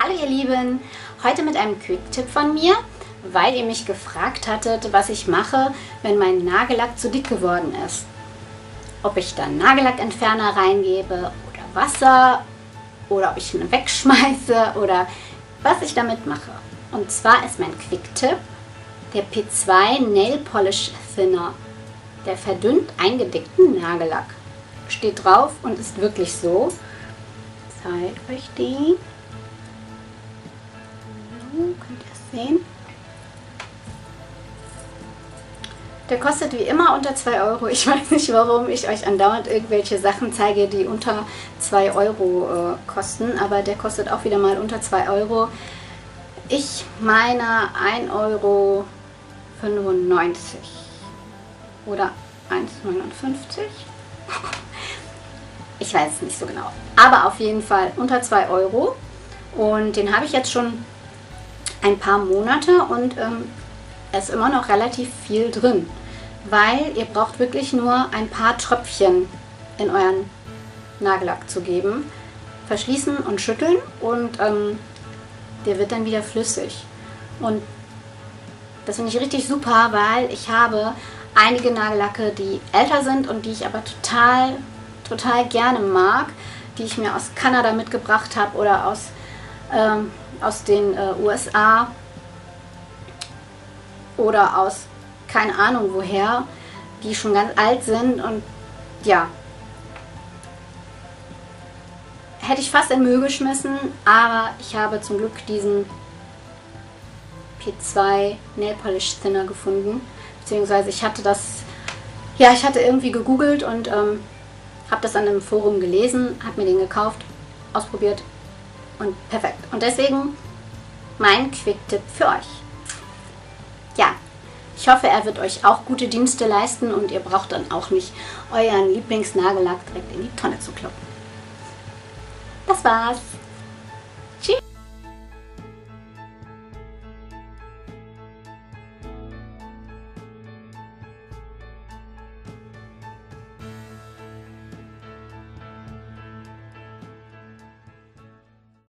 Hallo ihr Lieben, heute mit einem Quick-Tipp von mir, weil ihr mich gefragt hattet, was ich mache, wenn mein Nagellack zu dick geworden ist. Ob ich dann Nagellackentferner reingebe oder Wasser oder ob ich ihn wegschmeiße oder was ich damit mache. Und zwar ist mein Quick-Tipp der P2 Nail Polish Thinner. Der verdünnt eingedickten Nagellack. Steht drauf und ist wirklich so. Ich zeige euch die. Könnt ihr es sehen? Der kostet wie immer unter 2 Euro. Ich weiß nicht, warum ich euch andauernd irgendwelche Sachen zeige, die unter 2 Euro kosten. Aber der kostet auch wieder mal unter 2 Euro. Ich meine 1,95 Euro. Oder 1,59 Euro. Ich weiß es nicht so genau. Aber auf jeden Fall unter 2 Euro. Und den habe ich jetzt schon ein paar Monate und es ist immer noch relativ viel drin, weil ihr braucht wirklich nur ein paar Tröpfchen in euren Nagellack zu geben, verschließen und schütteln und der wird dann wieder flüssig. Und das finde ich richtig super, weil ich habe einige Nagellacke, die älter sind und die ich aber total gerne mag, die ich mir aus Kanada mitgebracht habe oder aus den USA oder aus keine Ahnung woher, die schon ganz alt sind und ja, hätte ich fast in Müll geschmissen, aber ich habe zum Glück diesen P2 Nail Polish Thinner gefunden, beziehungsweise ich hatte irgendwie gegoogelt und habe das an einem Forum gelesen, habe mir den gekauft, ausprobiert und perfekt. Und deswegen mein Quick-Tipp für euch. Ja, ich hoffe, er wird euch auch gute Dienste leisten und ihr braucht dann auch nicht euren Lieblingsnagellack direkt in die Tonne zu kloppen. Das war's.